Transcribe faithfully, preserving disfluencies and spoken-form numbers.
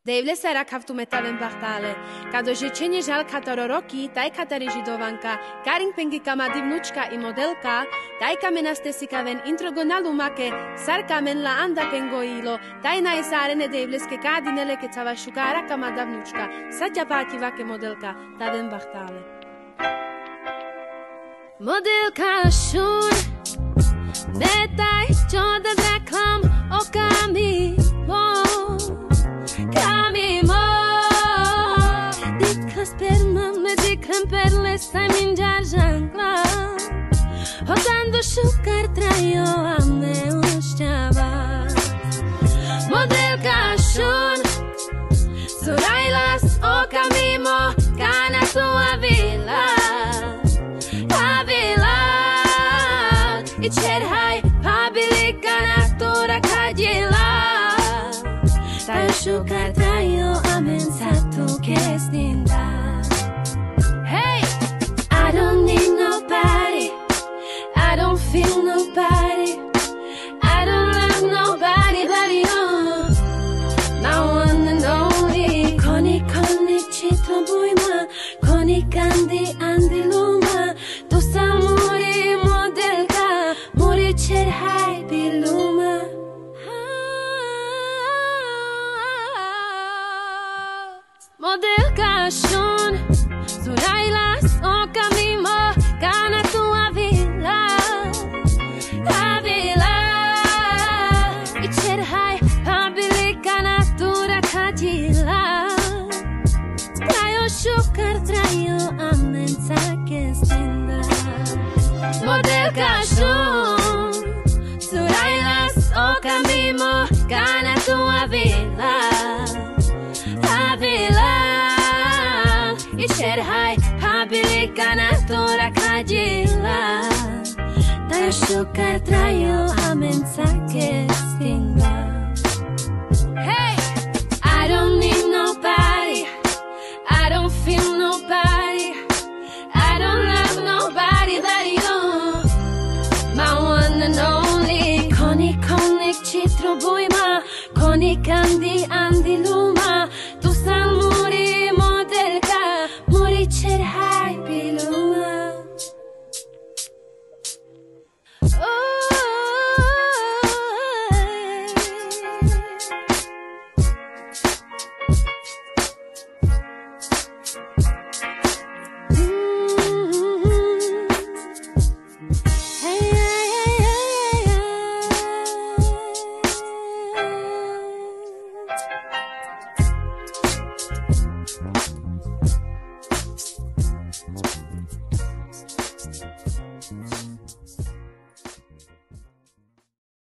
Dejvle sa raka v tu metavem bachtale. Kado žečenie žal katoro roky, taj katari židovanka, karing pengika madi vnučka i modelka, taj kamena stesika ven introgonalu make, sar kamen la anda pengoilo, taj naj sarene dejvleske kadinele ke cava šukara kamada vnučka, satja pati vake modelka, tavem bachtale. Modelka šun, detaj čoda dreklam okami, Camimo, dicas per me dicam per le stai jangla. Hodando šukar trajo a me ušťava. Modelka šun, surajlas oka mimo, kana tua vila. A vila, i čerhaj, pabili kana tura kadila. Tayo šukar trajo a men sa tu kesninda. Hey! I don't need nobody, I don't feel nobody, I don't love nobody but you, my one and only. Koni koni chitro bujma, koni kandi andi luma, tu sa muri modelka, muri čerhaj biluma. Modelka šun, surajlas oka mimo, kana tua vila. A vila, i čerhaj, pabili kana tura kadila. Trajo šukar trajo, a men sa kestinda. Modelka šun, surajlas oka mimo, kana tua vila. I čerhaj, pabili kana tura kadila. Tayo šukar trajo, a men sa kestinda. Hey! I don't need nobody, I don't feel nobody, I don't love nobody but you, my one and only. Koni koni chitro bujma, koni kandi andi luma, tu sa muri modelka, muri čerhaj biluma.